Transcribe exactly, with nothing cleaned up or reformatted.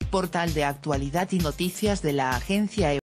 portal de actualidad y noticias de la agencia E!